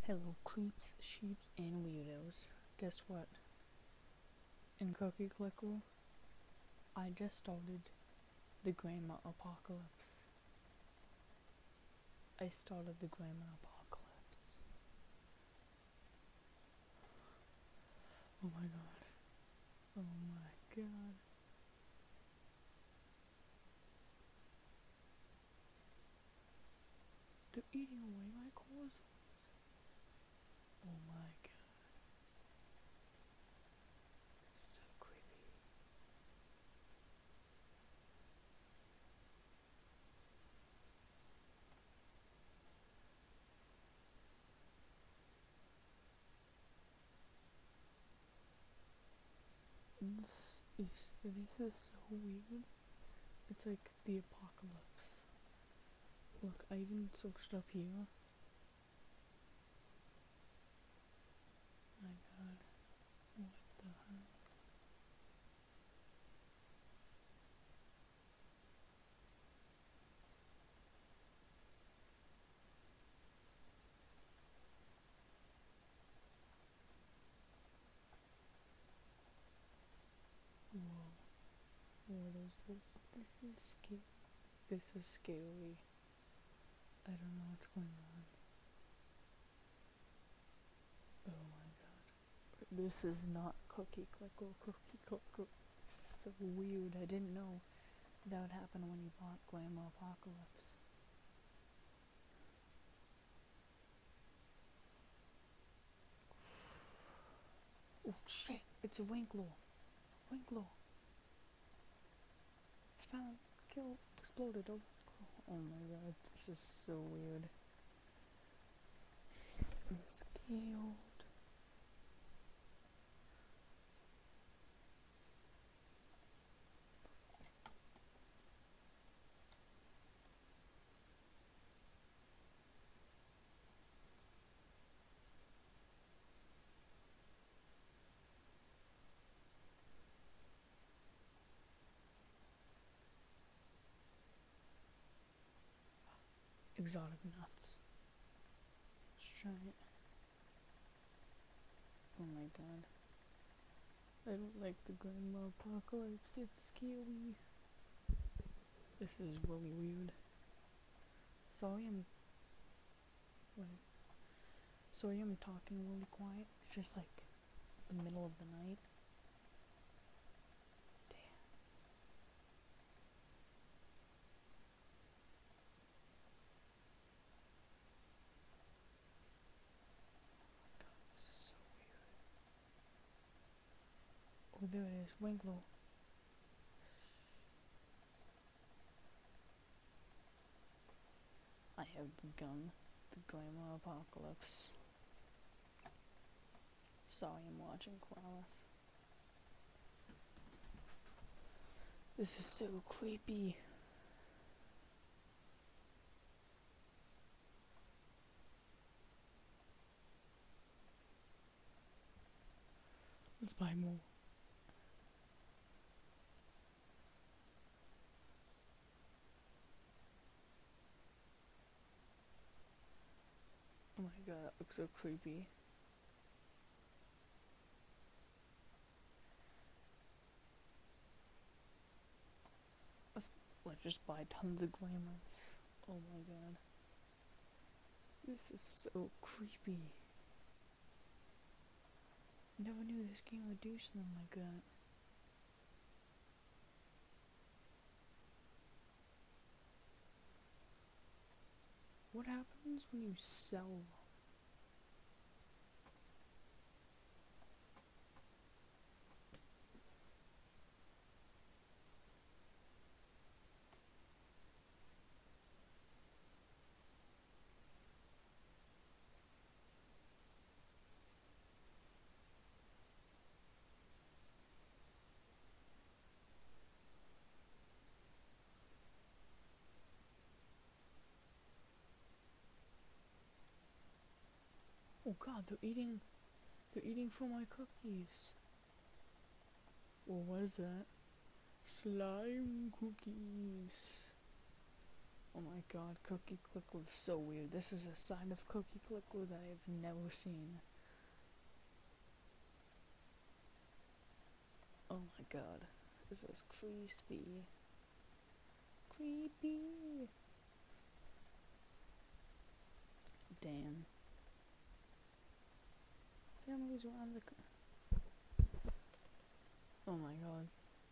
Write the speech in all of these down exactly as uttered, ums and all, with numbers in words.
Hello, creeps, sheeps, and weirdos. Guess what? In Cookie Clicker, I just started the Grandma Apocalypse. I started the Grandma Apocalypse. Oh my god. Oh my god. They're eating away my corns. Oh my god. So creepy. This is, this is so weird. It's like the apocalypse. Look, I even searched up here. My god. What the hell? Whoa. What is this? This is scary. This is scary. I don't know what's going on. Oh my god. This is not Cookie Clicker, Cookie Clicker. This is so weird. I didn't know that would happen when you bought Grandma Apocalypse. Oh shit, it's a Winkler. Winkler. Found, killed, exploded. Oh, oh my god, this is so weird. I'm scared. Exotic nuts. Let's try it. Oh my god. I don't like the Grandma Apocalypse. It's scary. This is really weird. Sorry I'm... Wait. Sorry I'm talking really quiet. It's just like the middle of the night. Damn. Oh my god, this is so weird. Oh, there it is. Winkler. I have begun the Grandma Apocalypse. Sorry I'm watching Koalas. This is so creepy. Let's buy more. Oh my god, that looks so creepy. Let's, let's just buy tons of glamours. Oh my god. This is so creepy. Never knew this game would do something like that. What happens when you sell them? Oh god, they're eating, they're eating from my cookies. Well, what is that? Slime cookies. Oh my god, Cookie Clicker is so weird. This is a sign of Cookie Clicker that I've never seen. Oh my god, this is crispy. Creepy. Damn. Families around the. Oh my god.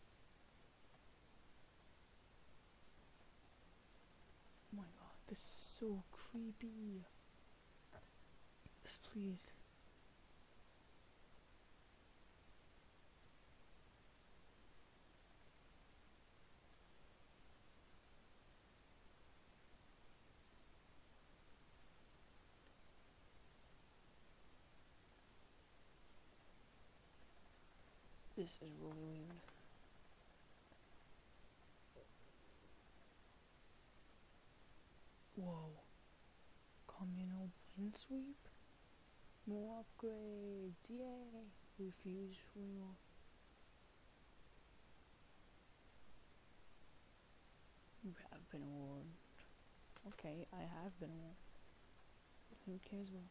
Oh my god, this is so creepy. Yes, please. This is really weird. Whoa. Communal plane sweep? More upgrades, yay! Refuse rule. You have been warned. Okay, I have been warned. Who cares about?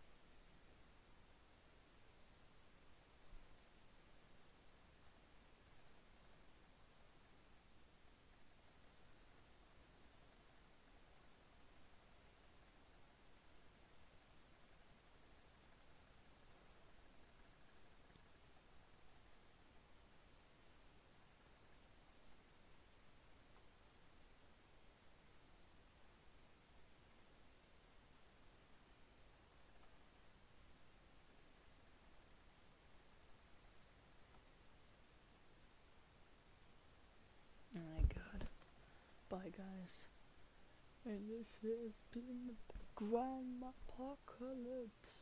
Oh my god. Bye guys. And this has been the Grandma Apocalypse.